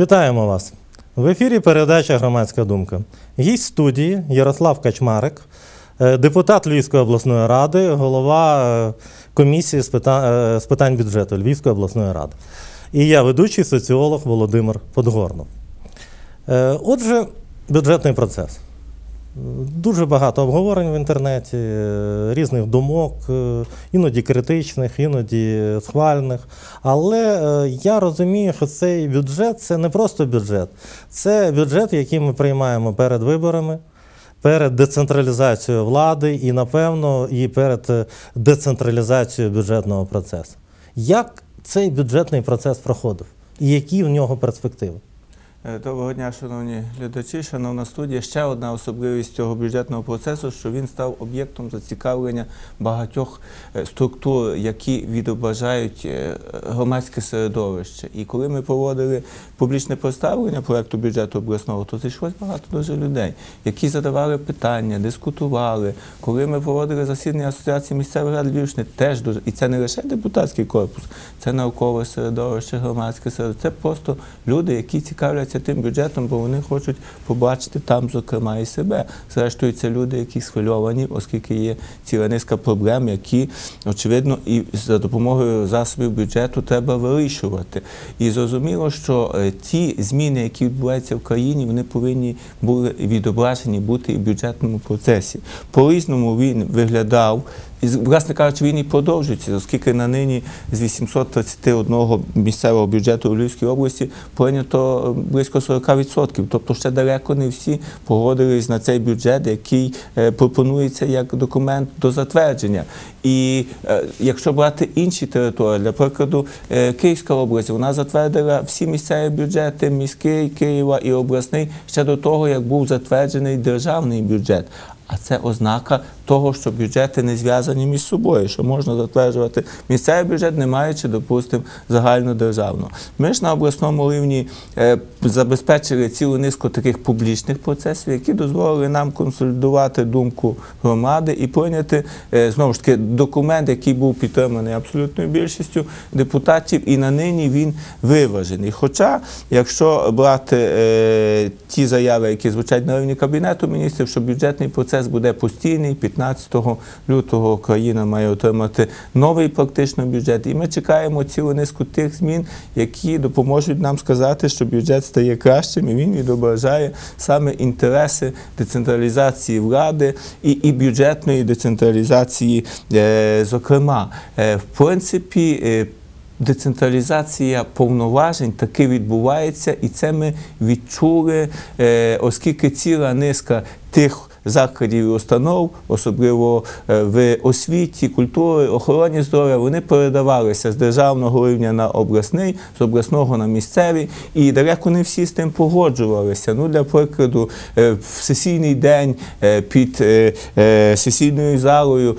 Вітаємо вас! В ефірі передача «Громадська думка». Гість студії Ярослав Качмарик, депутат Львівської обласної ради, голова комісії з питань бюджету Львівської обласної ради. І я ведучий соціолог Володимир Подгорнов. Отже, бюджетний процес. Дуже багато обговорень в інтернеті, різних думок, іноді критичних, іноді схвальних. Але я розумію, що цей бюджет – це не просто бюджет. Це бюджет, який ми приймаємо перед виборами, перед децентралізацією влади і, напевно, і перед децентралізацією бюджетного процесу. Як цей бюджетний процес проходив? І які в нього перспективи? Доброго дня, шановні глядачі, шановна студія. Ще одна особливість цього бюджетного процесу, що він став об'єктом зацікавлення багатьох структур, які відображають громадське середовище. І коли ми проводили публічне представлення проєкту бюджету обласного, то зійшлось багато дуже людей, які задавали питання, дискутували. Коли ми проводили засідання Асоціації місцевих рад Львівщини, теж дуже, і це не лише депутатський корпус, це наукове середовище, громадське середовище, це просто люди, які цікавляться тим бюджетом, бо вони хочуть побачити там, зокрема, і себе. Зрештою, це люди, які схвильовані, оскільки є ціла низка проблем, які, очевидно, і за допомогою засобів бюджету треба вирішувати. І зрозуміло, що ті зміни, які відбуваються в країні, вони повинні були відображені бути і в бюджетному процесі. По-різному він виглядав. І, власне кажучи, він і продовжується, оскільки на нині з 831 місцевого бюджету у Львівській області прийнято близько 40%. Тобто ще далеко не всі погодились на цей бюджет, який пропонується як документ до затвердження. І якщо брати інші території, для прикладу, Київська область, вона затвердила всі місцеві бюджети, міський, Києва і обласний, ще до того, як був затверджений державний бюджет. А це ознака того, що бюджети не зв'язані між собою, що можна затверджувати місцевий бюджет, не маючи, допустимо, загальнодержавного. Ми ж на обласному рівні забезпечили цілу низку таких публічних процесів, які дозволили нам консолідувати думку громади і прийняти, знову ж таки, документ, який був підтриманий абсолютною більшістю депутатів, і на нині він виважений. Хоча, якщо брати ті заяви, які звучать на рівні Кабінету міністрів, що бюджетний процес буде постійний, 15 лютого країна має отримати новий практично бюджет. І ми чекаємо цілу низку тих змін, які допоможуть нам сказати, що бюджет стає кращим і він відображає саме інтереси децентралізації влади і бюджетної децентралізації, зокрема. В принципі, децентралізація повноважень таки відбувається, і це ми відчули, оскільки ціла низка тих закладів і установ, особливо в освіті, культурі, охороні здоров'я, вони передавалися з державного рівня на обласний, з обласного на місцевий, і далеко не всі з тим погоджувалися. Ну, для прикладу, в сесійний день під сесійною залою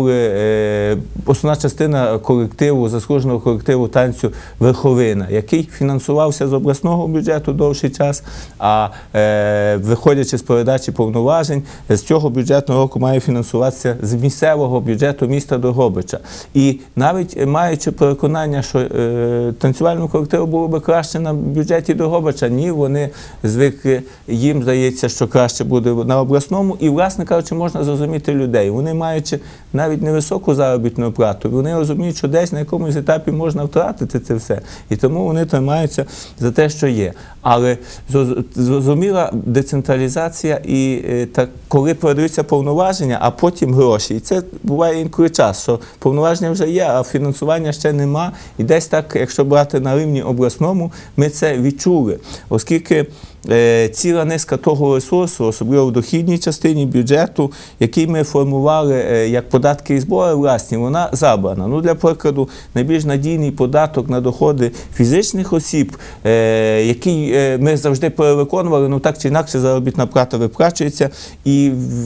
була основна частина колективу, заслуженого колективу танцю «Верховина», який фінансувався з обласного бюджету довший час, а виходячи з передачі повноважень, з цього бюджетного року має фінансуватися з місцевого бюджету міста Дрогобича. І навіть маючи переконання, що танцювальному колективу було б краще на бюджеті Дрогобича, ні, вони звикли, їм здається, що краще буде на обласному. І, власне кажучи, можна зрозуміти людей. Вони, маючи навіть невисоку заробітну плату, вони розуміють, що десь на якомусь етапі можна втратити це все. І тому вони тримаються за те, що є. Але зрозуміла децентралізація і так, коли передаються повноваження, а потім гроші. І це буває інколи час, що повноваження вже є, а фінансування ще нема. І десь так, якщо брати на рівні обласному, ми це відчули. Оскільки ціла низка того ресурсу, особливо в дохідній частині бюджету, який ми формували як податки і збори власні, вона забрана. Ну, для прикладу, найбільш надійний податок на доходи фізичних осіб, який ми завжди перевиконували, ну так чи інакше заробітна плата виплачується, і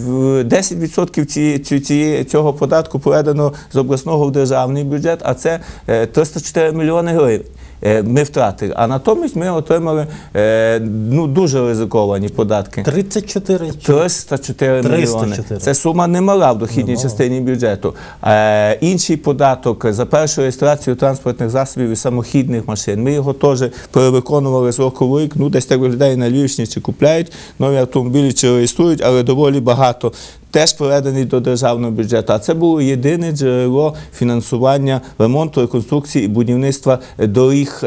10% цього податку передано з обласного в державний бюджет, а це 304 мільйони гривень. ми втратили. А натомість ми отримали дуже ризиковані податки. 34 304 мільйони. 304. Це сума немала в дохідній частині бюджету. Інший податок за першу реєстрацію транспортних засобів і самохідних машин. Ми його теж перевиконували з року в рік. Десь так виглядає на Львівщині, чи купляють нові автомобілі, чи реєструють, але доволі багато. Теж переданий до державного бюджету. А це було єдине джерело фінансування ремонту, реконструкції і будівництва доріг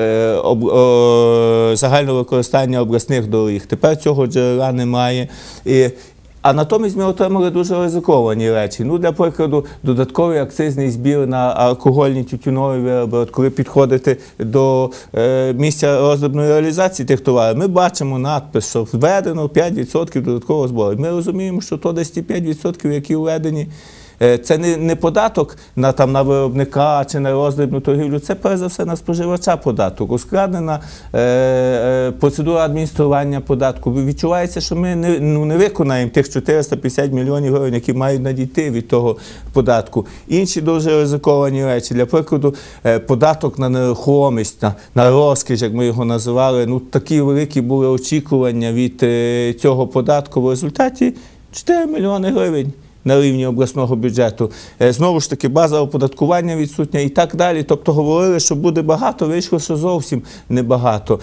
загального використання обласних доріг. Тепер цього джерела немає. А натомість ми отримали дуже ризиковані речі. Для прикладу, додатковий акцизний збір на алкогольні тютюнові вироби. От коли підходите до місця роздрібної реалізації тих товарів, ми бачимо надпис, що введено 5% додаткового збору. Ми розуміємо, що то десь ті 5%, які введені, це не податок на виробника чи на роздрібну торгівлю, це перш за все на споживача податок. Ускладнена процедура адміністрування податку. Відчувається, що ми не виконаємо тих 450 мільйонів гривень, які мають надійти від того податку. Інші дуже ризиковані речі. Для прикладу, податок на нерухомість, на розкіш, як ми його називали. Такі великі були очікування від цього податку. В результаті 4 мільйони гривень на рівні обласного бюджету. Знову ж таки, база оподаткування відсутня і так далі. Тобто говорили, що буде багато, вийшло, що зовсім небагато.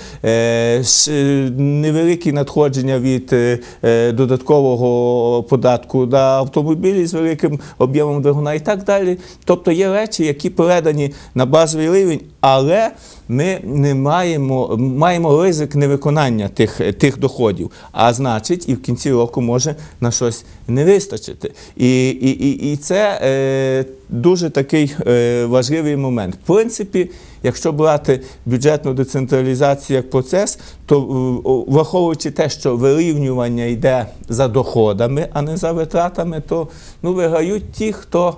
Невеликі надходження від додаткового податку на автомобілі з великим об'ємом двигуна і так далі. Тобто є речі, які передані на базовий рівень, але ми не маємо ризик невиконання тих доходів. А значить, і в кінці року може на щось не вистачити. І це дуже такий важливий момент. В принципі, якщо брати бюджетну децентралізацію як процес, то враховуючи те, що вирівнювання йде за доходами, а не за витратами, то виграють ті,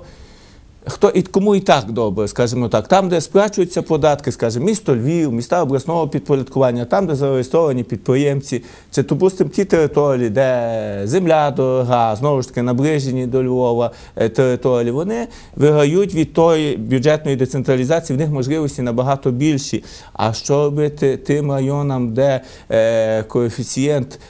кому і так добре, скажімо так. Там, де сплачуються податки, скажімо, місто Львів, міста обласного підпорядкування, там, де зареєстровані підприємці, чи, допустимо, ті території, де земля дорога, знову ж таки, наближені до Львова території, вони виграють від тої бюджетної децентралізації, в них можливості набагато більші. А що робити тим районам, де коефіцієнт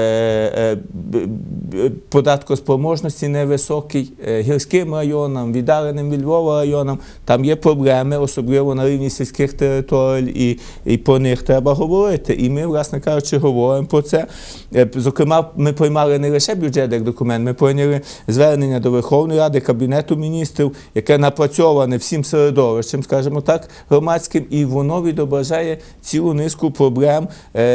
податкоспроможності невисокий, гірським районам, віддаленим від Львова районам, там є проблеми, особливо на рівні сільських територій, і про них треба говорити. І ми, власне кажучи, говоримо про це. Зокрема, ми приймали не лише бюджет як документ, ми прийняли звернення до Верховної Ради, Кабінету міністрів, яке напрацьоване всім середовищем, скажімо так, громадським, і воно відображає цілу низку проблем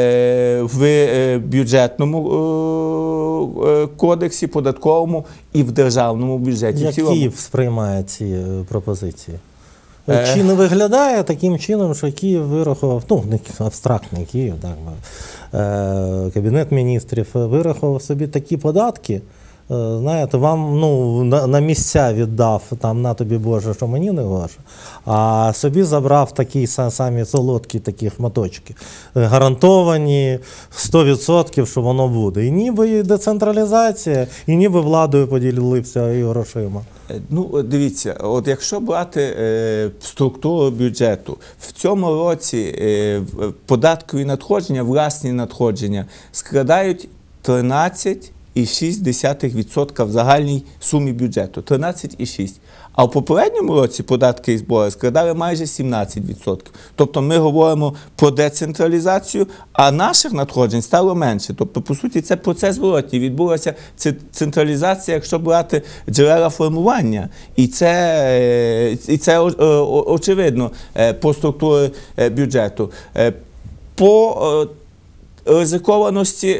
в бюджетному кодексі, податковому і в державному бюджеті. Як Київ сприймає ці пропозиції? Чи не виглядає таким чином, що Київ вирахував, не абстрактний Київ, Кабінет міністрів вирахував собі такі податки, знаєте, вам на місця віддав, на тобі Боже, що мені не гоже, а собі забрав такі самі солодкі такі шматочки, гарантовані 100%, що воно буде. І ніби децентралізація, і ніби владою поділився і грошима. Дивіться, от якщо брати структуру бюджету, в цьому році податкові надходження, власні надходження складають 13,6% в загальній сумі бюджету. 13,6%. А в попередньому році податки і збори складали майже 17%. Тобто ми говоримо про децентралізацію, а наших надходжень стало менше. Тобто, по суті, це процес зворотній. Відбулася централізація, якщо брати джерела формування. І це очевидно по структурі бюджету. По ризикованості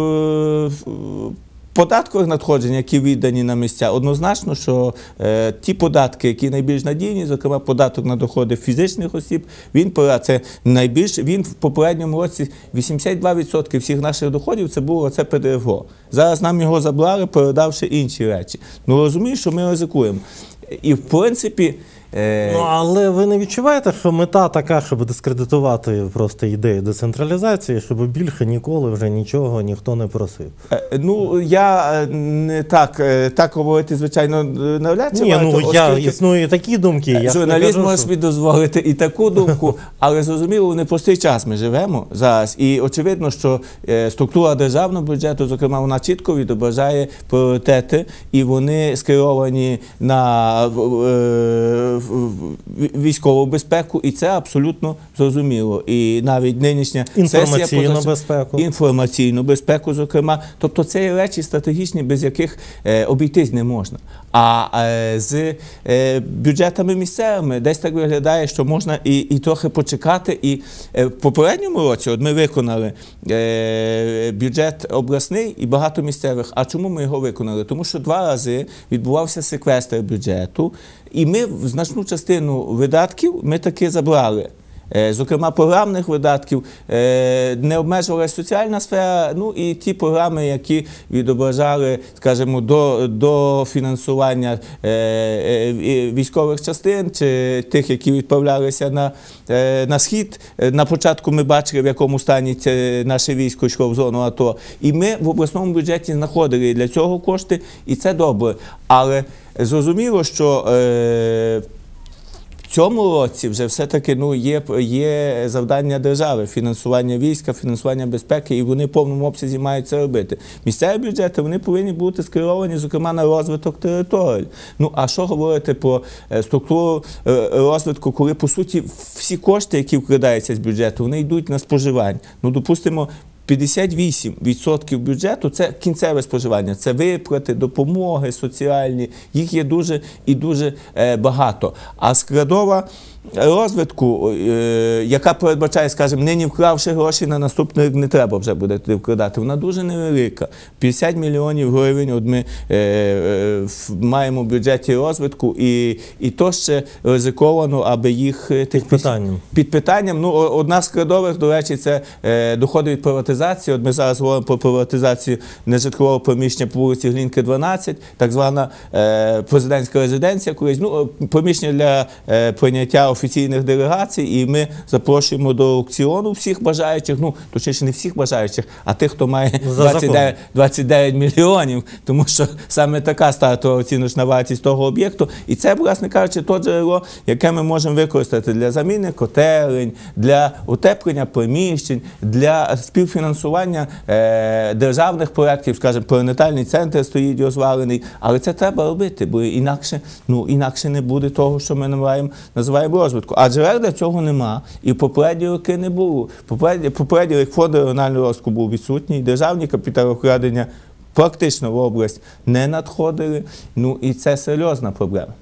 податкових надходжень, які віддані на місця, однозначно, що ті податки, які найбільш надійні, зокрема податок на доходи фізичних осіб, він в попередньому році 82% всіх наших доходів це було це ПДФО. Зараз нам його забрали, передавши інші речі. Розумію, що ми ризикуємо. І в принципі, Ну, але ви не відчуваєте, що мета така, щоб дискредитувати просто ідею децентралізації, щоб більше ніколи вже нічого ніхто не просив? Ну, я не так говорити, звичайно, навряд чи Ні, варто, ну, існують такі думки. Я журналіст кажу, може що- собі дозволити і таку думку, але зрозуміло, в непростий час ми живемо зараз. І очевидно, що структура державного бюджету, зокрема, вона чітко відображає пріоритети, і вони скеровані на військову безпеку, і це абсолютно зрозуміло. І навіть нинішня Інформаційну безпеку. інформаційну безпеку, зокрема. Тобто це є речі стратегічні, без яких обійтись не можна. А з бюджетами місцевими десь так виглядає, що можна і трохи почекати. І в попередньому році от ми виконали бюджет обласний і багато місцевих. А чому ми його виконали? Тому що 2 рази відбувався секвестр бюджету, і ми значну частину видатків ми таки забрали. Зокрема, програмних видатків, не обмежувалася соціальна сфера, ну і ті програми, які відображали, скажімо, до фінансування військових частин чи тих, які відправлялися на схід. На початку ми бачили, в якому стані наше військо йшло в зону АТО. І ми в обласному бюджеті знаходили для цього кошти, і це добре. Але зрозуміло, що в цьому році вже все-таки є завдання держави, фінансування війська, фінансування безпеки, і вони в повному обсязі мають це робити. Місцеві бюджети, вони повинні бути скеровані, зокрема, на розвиток територій. Ну, а що говорити про структуру розвитку, коли, по суті, всі кошти, які вкладаються з бюджету, вони йдуть на споживання. Ну, допустимо, 58% бюджету – це кінцеве споживання, це виплати, допомоги соціальні, їх є дуже і дуже багато. А складова розвитку, яка передбачає, скажімо, нині вклавши гроші на наступний рік, не треба вже буде туди вкладати, вона дуже невелика. 50 мільйонів гривень от ми маємо в бюджеті розвитку, і то ще ризиковано, аби їх під питанням. Ну, одна з складових, до речі, це доходи від приватизації. От ми зараз говоримо про приватизацію нежитлового приміщення по вулиці Глінки, 12, так звана президентська резиденція, колись, ну, приміщення для прийняття офіційних делегацій, і ми запрошуємо до аукціону всіх бажаючих, ну, точніше не всіх бажаючих, а тих, хто має 29 мільйонів, тому що саме така стартова оціночна вартість того об'єкту. І це, власне кажучи, то джерело, яке ми можемо використати для заміни котелень, для утеплення приміщень, для співфінансування державних проєктів, скажімо, перинатальний центр стоїть розвалений, але це треба робити, бо інакше не буде того, що ми називаємо розвитку. А джерел для цього нема. І в попередні роки не було. Попередній рік фонд регіонального розвитку був відсутній, державні капіталовкладення практично в область не надходили. Ну і це серйозна проблема.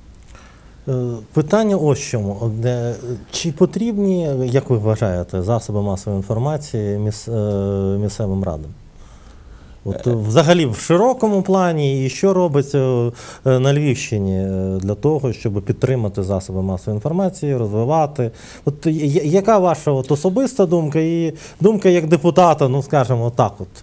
Питання ось чому. Чи потрібні, як ви вважаєте, засоби масової інформації місцевим радам? От, взагалі в широкому плані, і що робиться на Львівщині для того, щоб підтримати засоби масової інформації, розвивати? От, яка ваша особиста думка і думка як депутата, ну скажімо так от?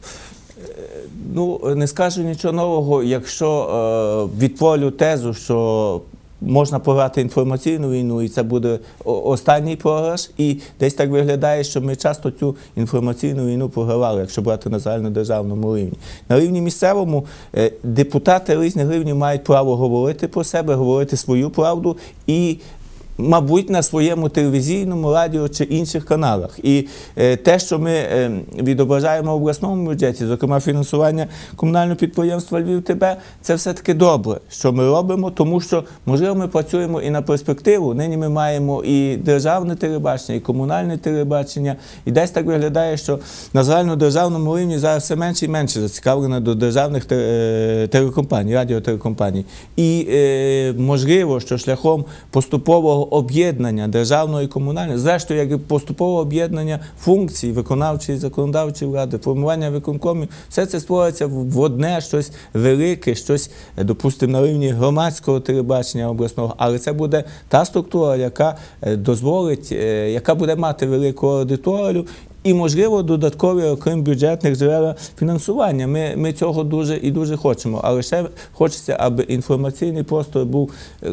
Ну, не скажу нічого нового, якщо відтворю тезу, що можна програти інформаційну війну, і це буде останній програш. І десь так виглядає, що ми часто цю інформаційну війну програвали, якщо брати на загальнодержавному рівні. На рівні місцевому депутати різних рівнів мають право говорити про себе, говорити свою правду і, мабуть, на своєму телевізійному, радіо чи інших каналах. І те, що ми відображаємо в обласному бюджеті, зокрема фінансування комунального підприємства «Львів.ТБ», це все-таки добре, що ми робимо, тому що, можливо, ми працюємо і на перспективу. Нині ми маємо і державне телебачення, і комунальне телебачення. І десь так виглядає, що на загальнодержавному рівні зараз все менше і менше зацікавлено до державних телекомпаній, радіотелекомпаній. І можливо, що шляхом поступового об'єднання державного і комунального, зрештою, як і поступове об'єднання функцій виконавчої і законодавчої влади, формування виконкомів, все це створюється в одне щось велике, щось, допустимо, на рівні громадського телебачення обласного, але це буде та структура, яка дозволить, яка буде мати велику аудиторію і, можливо, додаткові, окрім бюджетних джерел фінансування. Ми цього дуже і дуже хочемо, але ще хочеться, аби інформаційний простор був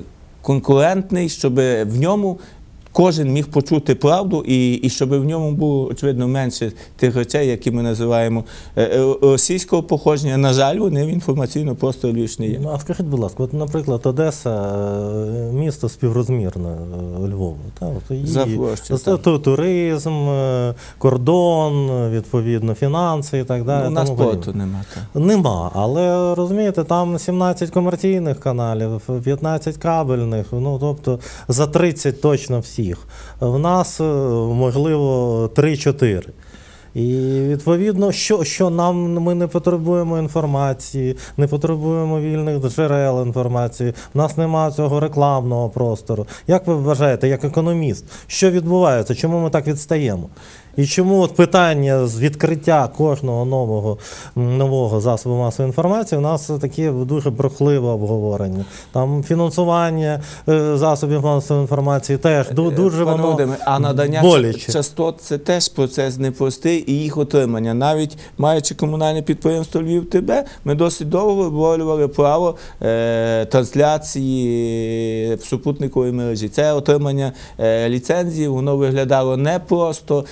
конкурентний, щоб в ньому кожен міг почути правду і щоб в ньому було, очевидно, менше тих речей, які ми називаємо російського походження. На жаль, вони в інформаційному просторі Львівщини є. Ну, а скажіть, будь ласка, от, наприклад, Одеса місто співрозмірне Львову. Та? За площею, так. Туризм, кордон, відповідно, фінанси і так далі. У нас тому подібне. порту нема. Так. Нема, але розумієте, там 17 комерційних каналів, 15 кабельних, ну тобто за 30 точно всіх. В нас, можливо, 3-4. І відповідно, що ми не потребуємо інформації, не потребуємо вільних джерел інформації, в нас немає цього рекламного простору. Як ви вважаєте, як економіст, що відбувається, чому ми так відстаємо? І чому от питання з відкриття кожного нового засобу масової інформації у нас таке дуже брехливе обговорення. Там фінансування засобів масової інформації теж дуже Пане воно Володимире, а надання боляче. частот – це теж процес непростий і їх отримання. Навіть маючи комунальне підприємство «Львів ТБ», ми досить довго виборювали право трансляції в супутниковій мережі. Це отримання ліцензії, воно виглядало непросто.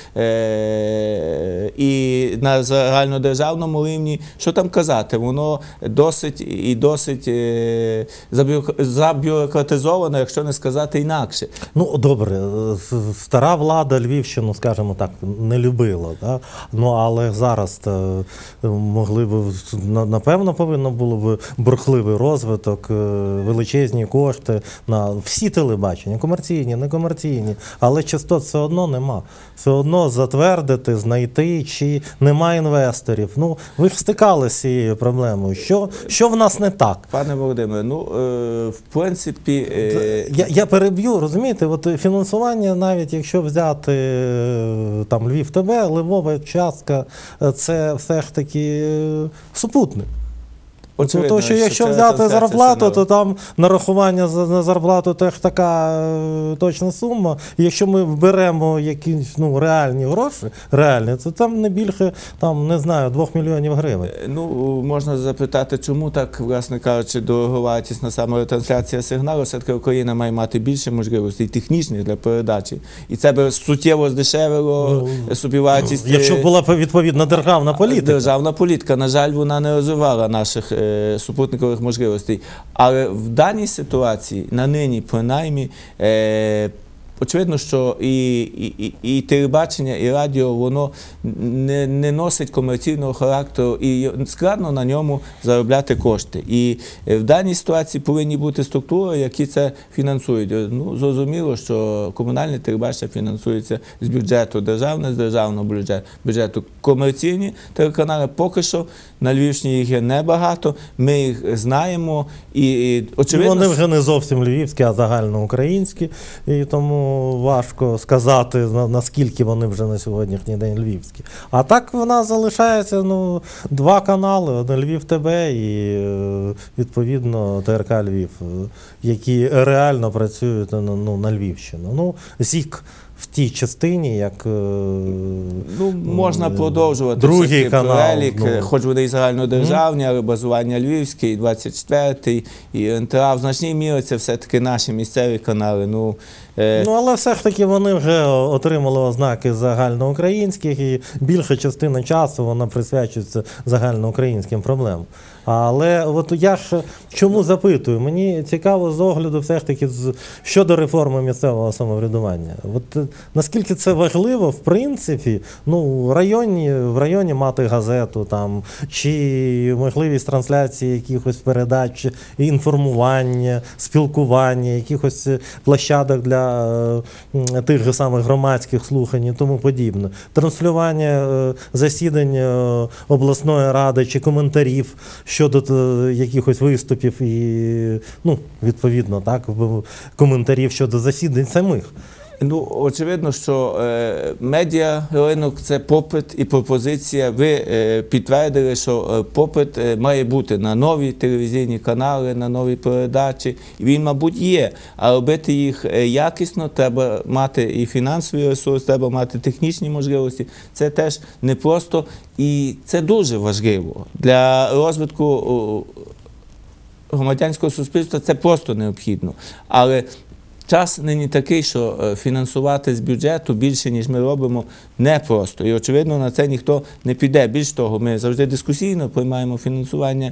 І на загальнодержавному рівні, що там казати, воно досить забюрократизовано, якщо не сказати інакше. Ну, добре, стара влада Львівщину, скажімо так, не любила, да? Ну, але зараз, можливо, напевно, повинно було б бурхливий розвиток, величезні кошти на всі телебачення, комерційні, некомерційні, але частот все одно нема. Все одно затвердити, знайти, чи нема інвесторів. Ну, ви ж стикалися з цією проблемою. Що в нас не так? Пане Володимире, ну, в принципі... Я переб'ю, розумієте, от фінансування, навіть якщо взяти там Львів ТБ, Львова частка, це все ж таки супутник. Очевидно, Тому що якщо взяти зарплату, то там нарахування на зарплату теж така точна сума. І якщо ми беремо якісь реальні гроші, то там не більше, там, не знаю, 2 мільйонів гривень. Ну, можна запитати, чому так, власне кажучи, дороговартісна саме ретрансляція сигналу. Все-таки Україна має мати більше можливостей технічних для передачі. І це би суттєво здешевило собівартість. Якщо була відповідна державна політика. Державна політика, на жаль, вона не розвивала наших супутникових можливостей. Але в даній ситуації, на нині принаймні, очевидно, що і телебачення, і радіо, воно не носить комерційного характеру і складно на ньому заробляти кошти. І в даній ситуації повинні бути структури, які це фінансують. Ну, зрозуміло, що комунальне телебачення фінансується з бюджету, державне з державного бюджету. Комерційні телеканали поки що на Львівщині їх є небагато, ми їх знаємо. І очевидно, вони вже не зовсім львівські, а загальноукраїнські, і тому важко сказати, наскільки вони вже на сьогоднішній день львівські. А так в нас залишається 2 канали, один Львів ТБ і, відповідно, ТРК Львів, які реально працюють на Львівщину. Ну, ЗІК в тій частині, як можна продовжувати другий канал, перелік, хоч вони і загальнодержавні, але базування Львівське, і 24-й, і НТА. В значній мірі це все-таки наші місцеві канали. Але все ж таки вони вже отримали ознаки загальноукраїнських, і більша частина часу вона присвячується загальноукраїнським проблемам. Але от я ж чому запитую? Мені цікаво з огляду все ж таки щодо реформи місцевого самоврядування. От наскільки це важливо, в принципі, в районі мати газету, там, чи можливість трансляції якихось передач, інформування, спілкування, якихось площадок для тих же самих громадських слухань і тому подібне. Транслювання засідань обласної ради чи коментарів щодо якихось виступів і, відповідно, так, коментарів щодо засідань самих. Очевидно, що медіаринок – це попит і пропозиція. Ви підтвердили, що попит має бути на нові телевізійні канали, на нові передачі. Він, мабуть, є. А робити їх якісно, треба мати і фінансовий ресурс, треба мати технічні можливості. Це теж непросто і це дуже важливо для розвитку громадянського суспільства це просто необхідно. Але час нині такий, що фінансувати з бюджету більше, ніж ми робимо, непросто. І, очевидно, на це ніхто не піде. Більш того, ми завжди дискусійно приймаємо фінансування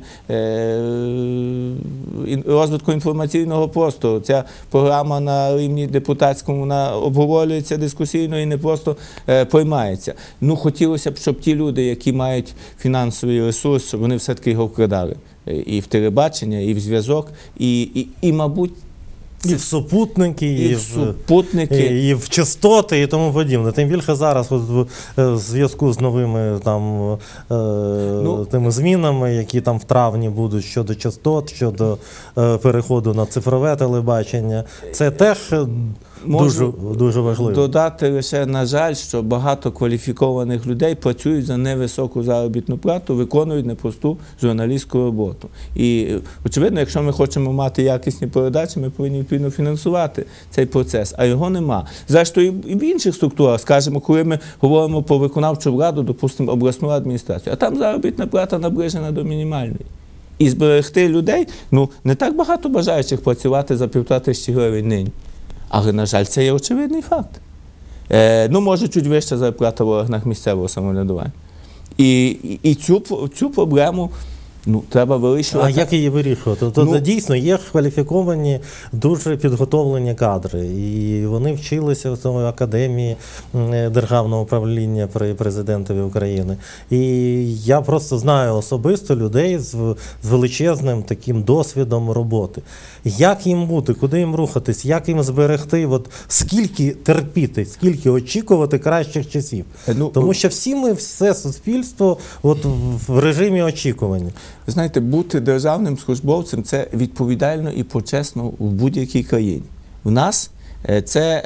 розвитку інформаційного простору. Ця програма на рівні депутатському, вона обговорюється дискусійно і не просто приймається. Ну, хотілося б, щоб ті люди, які мають фінансовий ресурс, щоб вони все-таки його вкладали. І в телебачення, і в зв'язок, і мабуть, І в супутники, і в супутники. І в частоти, і тому подібне. Тим більше зараз от в зв'язку з новими там, тими змінами, які там в травні будуть щодо частот, щодо переходу на цифрове телебачення. Це теж дуже важливо. Додати лише, на жаль, що багато кваліфікованих людей працюють за невисоку заробітну плату, виконують непросту журналістську роботу. І, очевидно, якщо ми хочемо мати якісні передачі, ми повинні відповідно фінансувати цей процес, а його нема. Зрештою, і в інших структурах, скажімо, коли ми говоримо про виконавчу владу, допустимо, обласну адміністрацію, а там заробітна плата наближена до мінімальної. І зберегти людей, ну, не так багато бажаючих працювати за 1500 гривень нині. Але, на жаль, це є очевидний факт. Ну, може, чуть вища зарплата в органах місцевого самоврядування. І цю проблему треба вирішувати. А як її вирішувати? Дійсно, є кваліфіковані, дуже підготовлені кадри. І вони вчилися в цьому академії державного управління при президентові України. І я просто знаю особисто людей з величезним таким досвідом роботи. Як їм бути, куди їм рухатись, як їм зберегти, скільки терпіти, скільки очікувати кращих часів. Тому що всі ми, все суспільство в режимі очікування. Ви знаєте, бути державним службовцем – це відповідально і почесно в будь-якій країні. В нас це,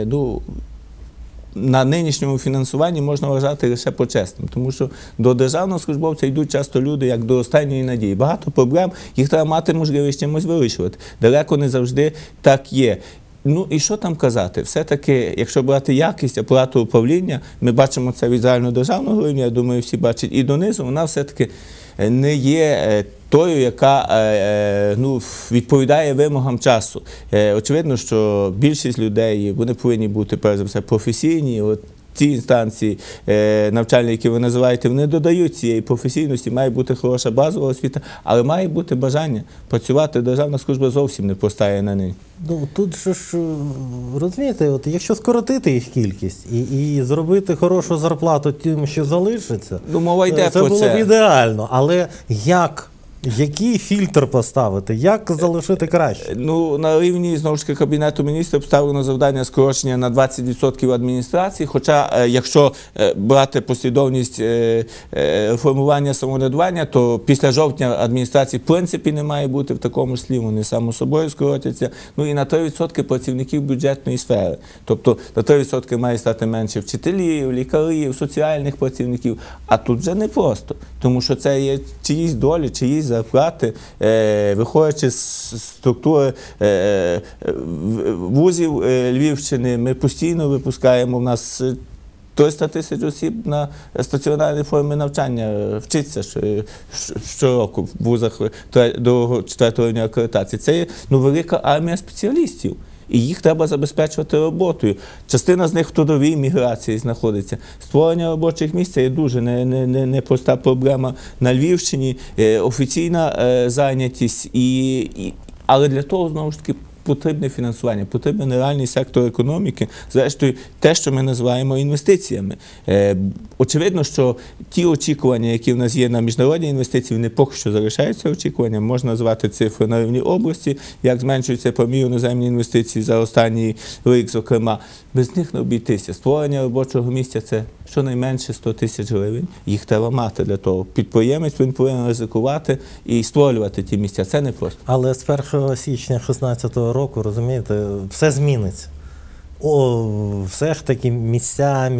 на нинішньому фінансуванні можна вважати лише почесним, тому що до державного службовця йдуть часто люди як до останньої надії. Багато проблем, їх треба мати можливість чимось вирішувати. Далеко не завжди так є. Ну і що там казати? Все-таки, якщо брати якість апарату управління, ми бачимо це від загальнодержавного рівня, я думаю, всі бачать, і донизу, вона все-таки не є тою, яка відповідає вимогам часу. Очевидно, що більшість людей, вони повинні бути, перш за все, професійні. Ці інстанції навчальні, які ви називаєте, вони додають цієї професійності, має бути хороша базова освіта, але має бути бажання працювати. Державна служба зовсім не простає на неї. Тут же ж, розумієте, якщо скоротити їх кількість і зробити хорошу зарплату тим, що залишиться, мова йде це про було б ідеально. Але який фільтр поставити? Як залишити краще? На рівні, знову ж таки, Кабінету міністрів поставлено завдання скорочення на 20% адміністрації, хоча, якщо брати послідовність реформування самоврядування, то після жовтня адміністрації в принципі не має бути в такому числі, вони само собою скоротяться. І на 3% працівників бюджетної сфери. Тобто на 3% має стати менше вчителів, лікарів, соціальних працівників. А тут вже не просто, тому що це є чиїсь долі, чиїсь зарплати, виходячи з структури вузів Львівщини, ми постійно випускаємо, в нас 300 тисяч осіб на стаціонарній формі навчання вчиться щороку в вузах 2-4 рівня акредитації. Це є велика армія спеціалістів. І їх треба забезпечувати роботою. Частина з них в трудовій міграції знаходиться. Створення робочих місць – це є дуже непроста проблема на Львівщині, офіційна зайнятість. Але для того, знову ж таки, потрібне фінансування, потрібен реальний сектор економіки, зрештою, те, що ми називаємо інвестиціями. Очевидно, що ті очікування, які в нас є на міжнародні інвестиції, вони поки що залишаються очікуванням. Можна назвати цифри на рівні області, як зменшується помір іноземні інвестиції за останній рік, зокрема. Без них не обійтися. Створення робочого місця – це щонайменше 100 тисяч гривень. Їх треба мати для того. Підприємець, він повинен ризикувати і створювати ті місця. Це не просто. Але з 1 січня 2016 року, розумієте, все зміниться. Все ж таки місця,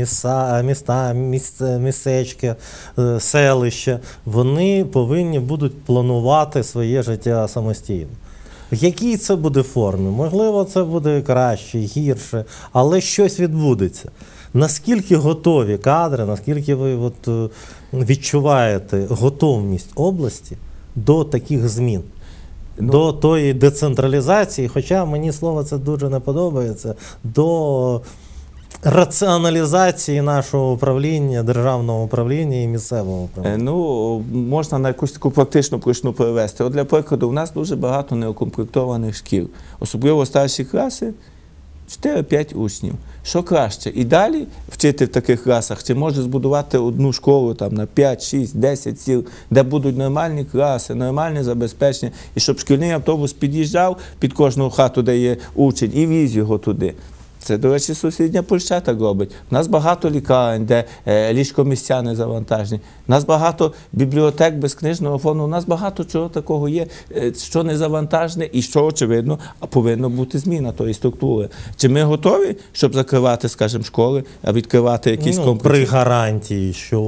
містечки, селища, вони повинні будуть планувати своє життя самостійно. В якій це буде формі? Можливо, це буде краще, гірше, але щось відбудеться. Наскільки готові кадри, наскільки ви відчуваєте готовність області до таких змін? до тої децентралізації, хоча мені слово це дуже не подобається, до раціоналізації нашого управління, державного управління і місцевого управління. Ну, можна на якусь таку практичну причину перевести. От для прикладу, у нас дуже багато неукомплектованих шкіл, особливо старші класи, 4-5 учнів. Що краще? І далі вчити в таких класах, чи може збудувати одну школу там, на 5, 6, 10 сіл, де будуть нормальні класи, нормальне забезпечення, і щоб шкільний автобус під'їжджав під кожну хату, де є учень, і віз його туди. Це, до речі, сусідня Польща так робить. У нас багато лікарень, де ліжкомісця не завантажені. У нас багато бібліотек без книжного фонду. У нас багато чого такого є, що не завантажене і що, очевидно, повинна бути зміна тої структури. Чи ми готові, щоб закривати, скажімо, школи, а відкривати якісь комплекси? При гарантії, що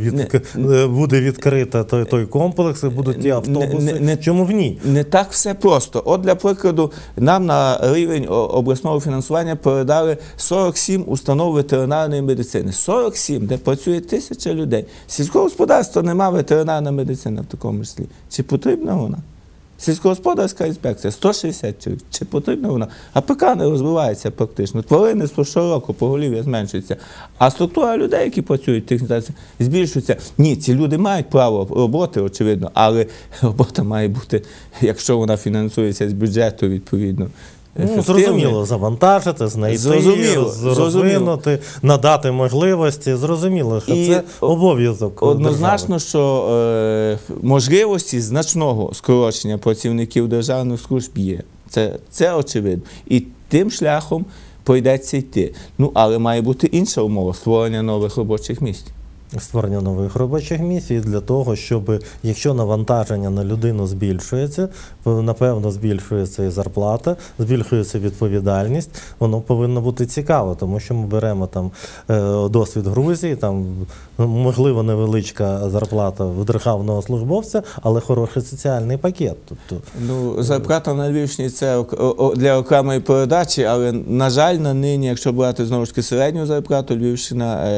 буде відкрита той комплекс і будуть ті автобуси. Чому в ні? Не так все просто. От, для прикладу, нам на рівень обласного фінансування передали 47 установ ветеринарної медицини. 47, де працює 1000 людей. Сільського господарства немає ветеринарна медицина в такому числі. Чи потрібна вона? Сільськогосподарська інспекція 160 чоловік. Чи потрібна вона? АПК не розвивається практично. Тваринництво щороку, поголів'я зменшується. А структура людей, які працюють в тих інстанціях, збільшується. Ні, ці люди мають право роботи, очевидно, але робота має бути, якщо вона фінансується з бюджету, відповідно. Зрозуміло, завантажити, знайти, розвинути, надати можливості. Зрозуміло, що це обов'язок. Однозначно, що можливості значного скорочення працівників державних служб є. Це очевидно. І тим шляхом прийдеться йти. Ну, але має бути інша умова – створення нових робочих місць. Створення нових робочих місць і для того, щоб, якщо навантаження на людину збільшується, напевно, збільшується і зарплата, збільшується відповідальність, воно повинно бути цікаво, тому що ми беремо там досвід Грузії, там можливо невеличка зарплата в державного службовця, але хороший соціальний пакет. Ну, зарплата на Львівщині – це для окремої передачі, але, на жаль, на нині, якщо брати знову ж таки середню зарплату, Львівщина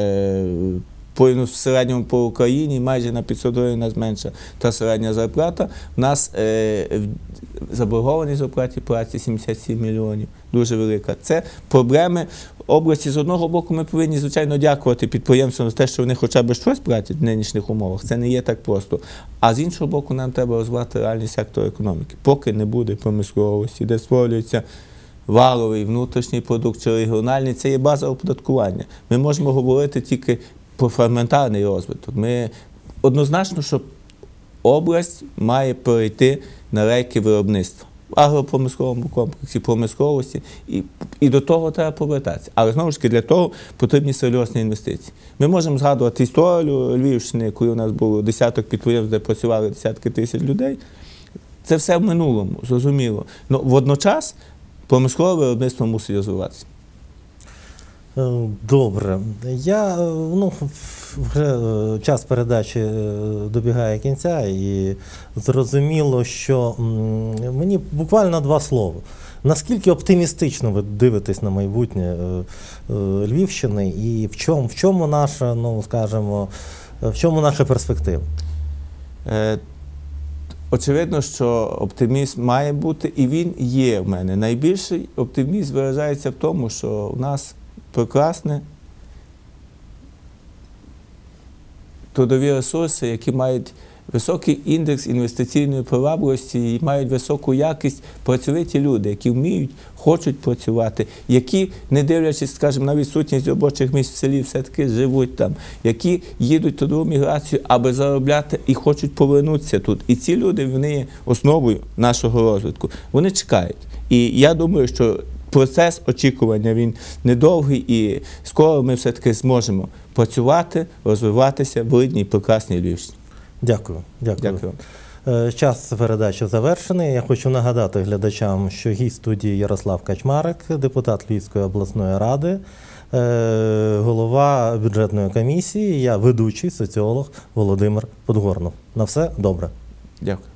в середньому по Україні майже на 500 гривень нас менша та середня зарплата. У нас заборгованість в оплаті праці 77 мільйонів, дуже велика. Це проблеми області. З одного боку ми повинні, звичайно, дякувати підприємствам за те, що вони хоча б щось платять в нинішніх умовах. Це не є так просто. А з іншого боку, нам треба розвивати реальний сектор економіки. Поки не буде промисловості, де створюється валовий внутрішній продукт чи регіональний, це є база оподаткування. Ми можемо говорити тільки про фрагментарний розвиток. Однозначно, що область має перейти на рейки виробництва в агропромисловому комплексі, промисловості, і до того треба повертатися. Але, знову ж таки, для того потрібні серйозні інвестиції. Ми можемо згадувати історію Львівщини, коли у нас було десяток підприємств, де працювали десятки тисяч людей. Це все в минулому, зрозуміло. Но водночас промислове виробництво мусить розвиватися. Добре. Вже час передачі добігає кінця, і зрозуміло, що мені буквально 2 слова. Наскільки оптимістично ви дивитесь на майбутнє Львівщини і в чому наша, в чому наша перспектива? Очевидно, що оптимізм має бути, і він є в мене. Найбільший оптимізм виражається в тому, що у нас прекрасне трудові ресурси, які мають високий індекс інвестиційної привабливості і мають високу якість, працьовиті люди, які вміють, хочуть працювати, які, не дивлячись, скажімо, на відсутність робочих місць в селі, все-таки живуть там, які їдуть в трудову міграцію, аби заробляти і хочуть повернутися тут. І ці люди, вони є основою нашого розвитку. Вони чекають. І я думаю, що процес очікування, він недовгий, і скоро ми все-таки зможемо працювати, розвиватися в рідній прекрасній Львівщині. Дякую. Час передачі завершений. Я хочу нагадати глядачам, що гість студії Ярослав Качмарик, депутат Львівської обласної ради, голова бюджетної комісії, я ведучий соціолог Володимир Подгорнов. На все добре. Дякую.